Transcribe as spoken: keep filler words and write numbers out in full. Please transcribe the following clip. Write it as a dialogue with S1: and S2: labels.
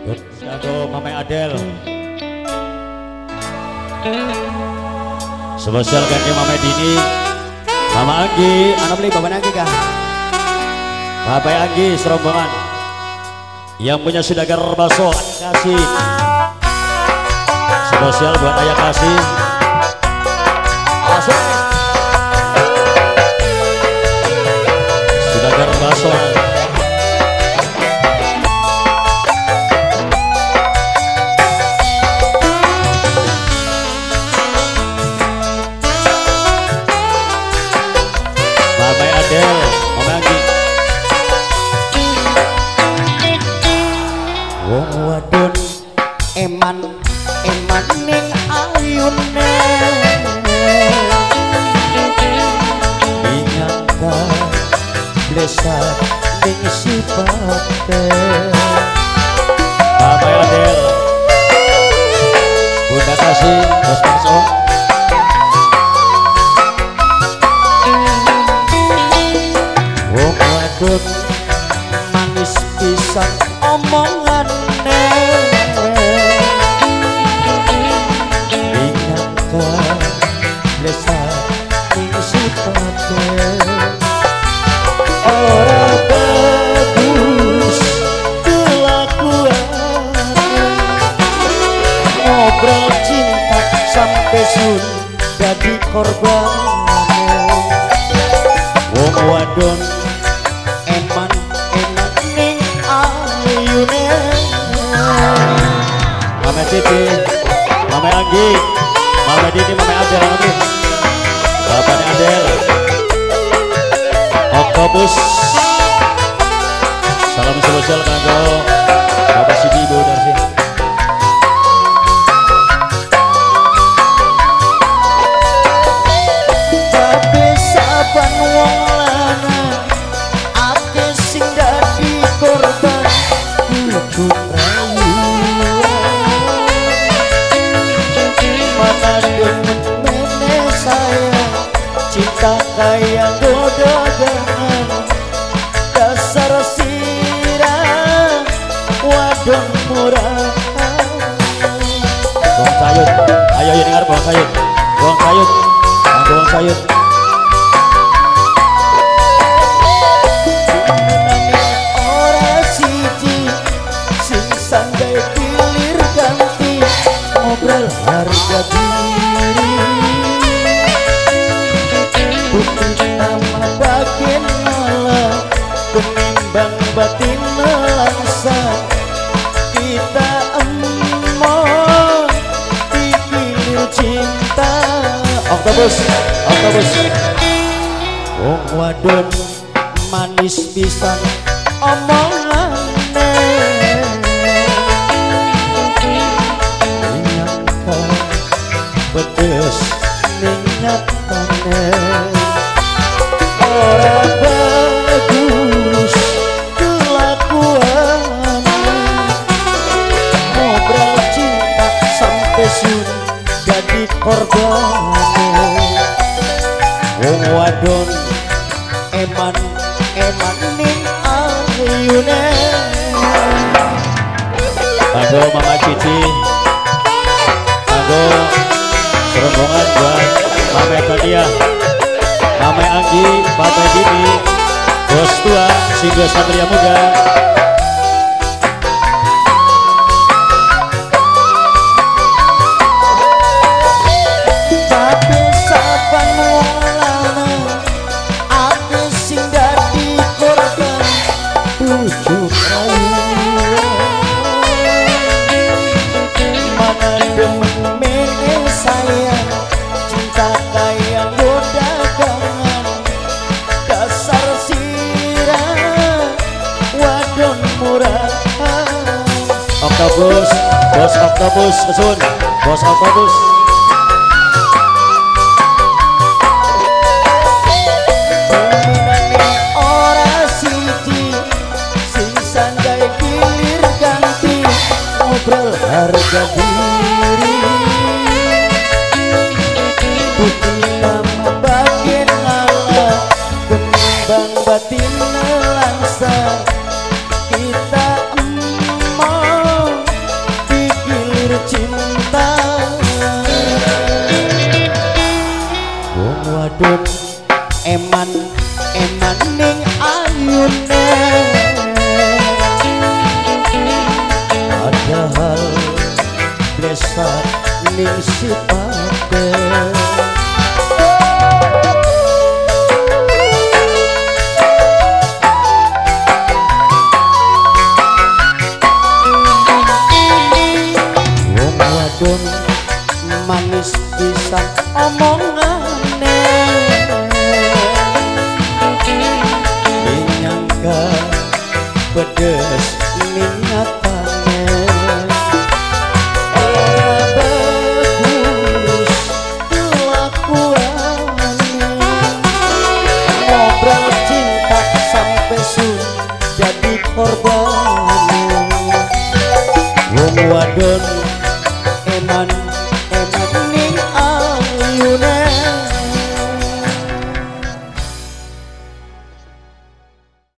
S1: Aduh, Mama Adel. Spesial kaki Mama Dini, Mama Anggi, anak beli Bapak Anggi kah? Bapak Anggi serombongan yang punya sudagar bakso kasih. Spesial buat ayah kasih. Masuk. Sudagar bakso. Wong wadon eman eman ning ayune dinyangka blesat ning sipate Bapak Adel Bunda Kasih Bos Marso wong wadon manis pisan omongan dinyangka blesat ning sipate ora bagus kelakuan ngobrol cinta sampai sun jadi korban wong wadon eman eman ning ayune Mama Cici, Mama Anggi, Mama Dini, Mama Adel, Mama Bapak Adel, Oktopus, salam spesial kanggo Bapak Sidi Ibu Darsi. Tapi saban wong lanang ake sing dadi korban bujuk rayu. Cinta kayak godagan dasar sirah wadon murah bawang sayur ayo ini dengar bawang sayur bawang sayur bawang sayur ora siji sing sandai pilir ganti ngobrol harga diri nama bagian malah penimbang batin melangsa kita emoh dipilir cinta Oktopus Oktopus wong wadon manis pisan omongane nyangka pedes ning nyatane ora bagus kelakuan ngobrol cinta sampai sun jadi korban wong wadon eman eman ning ayune kanggo Mama Cici kanggo serombongan buat Mama Tadia Mama Anggi, Bapak Dini, Bos Tua, Singgah Satria Muda. Tapi saban wong lanang ake sing dadi korban bujuk rayu mana demen mene sayang cinta kayak godagan dasar sirah wadon murah Oktopus, Bos Oktopus, kesun Bos Oktopus pemenangnya ora siji sing sandai pilir ganti ngobrol harga diri putih nama bagian ngalah penimbang batin langsa kita emoh dasar ning sipate. Wong wadon manis pisan omongane, menyangka pedes niatane. Ora bagus kelakuane, ngobrol cinta sampai sun jadi korban. Wong wadon